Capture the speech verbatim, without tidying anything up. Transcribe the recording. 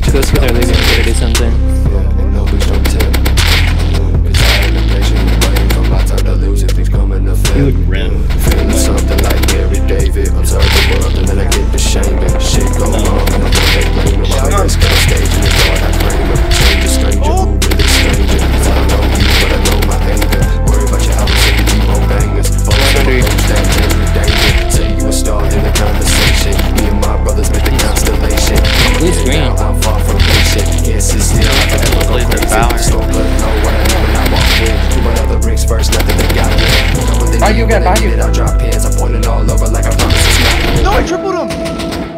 goes with our leaving to do something. You would rim. Feeling something like Gary David. Observe the world and then I get the shame. Shit go wrong and I'm gonna make blame. My face got stage in the dark. I claim it. Change a stranger who really stranger. Cause I don't know you, but I know my anger. Worry about your house and you keep on bangers. Folks that change the danger. Say you a star in the conversation. Me and my brothers make the constellation. Who's green? I'm far from patient. Can't sit still. I can never go crazy. Slow blood, know what I know when I walk in. Put my other bricks first, nothing they got me. Are you good? Are you? I'll drop pins, I'm pointing all over like I promised it's not. No, I tripled him!